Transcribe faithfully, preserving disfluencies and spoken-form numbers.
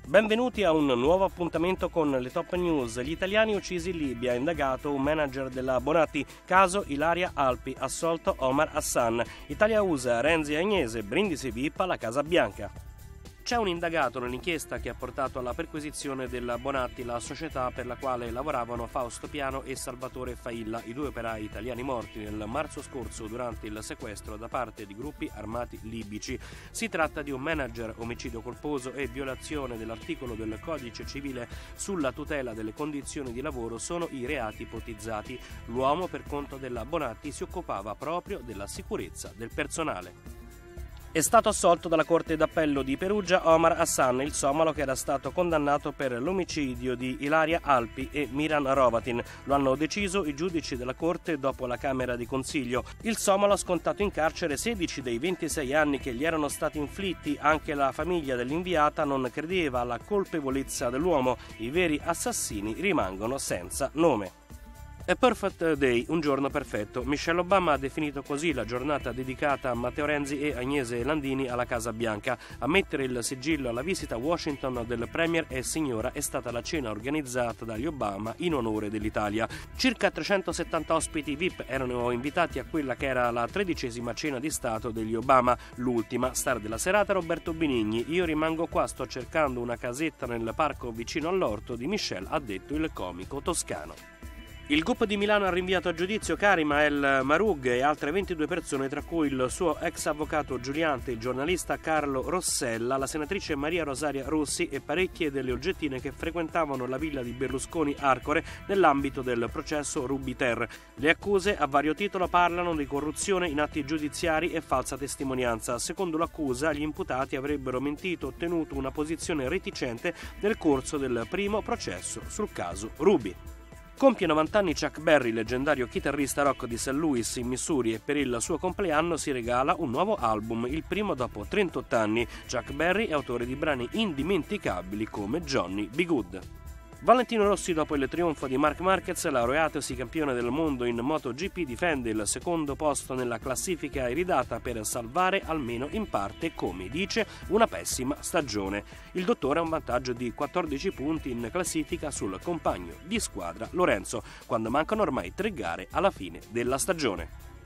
Benvenuti a un nuovo appuntamento con le top news. Gli italiani uccisi in Libia, indagato un manager della Bonatti, caso Ilaria Alpi, assolto Omar Hassan. Italia U S A, Renzi e Agnese, Brindisi V I P alla Casa Bianca. C'è un indagato nell'inchiesta che ha portato alla perquisizione della Bonatti, la società per la quale lavoravano Fausto Piano e Salvatore Failla, i due operai italiani morti nel marzo scorso durante il sequestro da parte di gruppi armati libici. Si tratta di un manager, omicidio colposo e violazione dell'articolo del Codice Civile sulla tutela delle condizioni di lavoro sono i reati ipotizzati. L'uomo, per conto della Bonatti, si occupava proprio della sicurezza del personale. È stato assolto dalla Corte d'Appello di Perugia Omar Hassan, il somalo che era stato condannato per l'omicidio di Ilaria Alpi e Miran Hrovatin. Lo hanno deciso i giudici della Corte dopo la Camera di Consiglio. Il somalo ha scontato in carcere sedici dei ventisei anni che gli erano stati inflitti. Anche la famiglia dell'inviata non credeva alla colpevolezza dell'uomo. I veri assassini rimangono senza nome. A Perfect Day, un giorno perfetto. Michelle Obama ha definito così la giornata dedicata a Matteo Renzi e Agnese Landini alla Casa Bianca. A mettere il sigillo alla visita a Washington del premier e signora è stata la cena organizzata dagli Obama in onore dell'Italia. Circa trecentosettanta ospiti V I P erano invitati a quella che era la tredicesima cena di Stato degli Obama. L'ultima, star della serata, Roberto Benigni. Io rimango qua, sto cercando una casetta nel parco vicino all'orto di Michelle, ha detto il comico toscano. Il G U P di Milano ha rinviato a giudizio Karima El Mahroug e altre ventidue persone, tra cui il suo ex avvocato Giuliante, il giornalista Carlo Rossella, la senatrice Maria Rosaria Rossi e parecchie delle oggettine che frequentavano la villa di Berlusconi Arcore nell'ambito del processo Ruby-Ter. Le accuse a vario titolo parlano di corruzione in atti giudiziari e falsa testimonianza. Secondo l'accusa, gli imputati avrebbero mentito o ottenuto una posizione reticente nel corso del primo processo sul caso Ruby. Compie novanta anni Chuck Berry, leggendario chitarrista rock di Saint Louis in Missouri, e per il suo compleanno si regala un nuovo album, il primo dopo trentotto anni. Chuck Berry è autore di brani indimenticabili come Johnny B. Good. Valentino Rossi, dopo il trionfo di Marc Marquez, laureatosi campione del mondo in MotoGP, difende il secondo posto nella classifica iridata per salvare almeno in parte, come dice, una pessima stagione. Il dottore ha un vantaggio di quattordici punti in classifica sul compagno di squadra Lorenzo, quando mancano ormai tre gare alla fine della stagione.